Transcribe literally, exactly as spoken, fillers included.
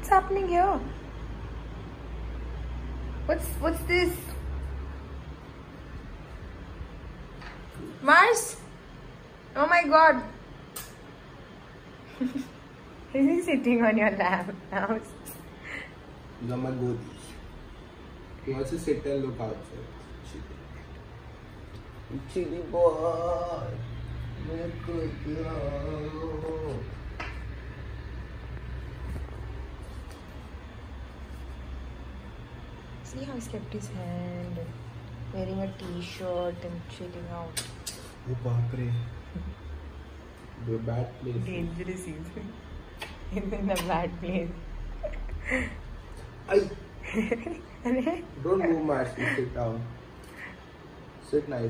What's happening here? What's what's this? Mars? Oh my god. Is he sitting on your lap now? These are my goodies. He wants to sit and look outside. Chili boy. See how he's kept his hand, wearing a t-shirt and chilling out. Oh, baapre. The bad place. Dangerous is. He's in a bad place. Ay. Don't move much. Sit down. Sit nice.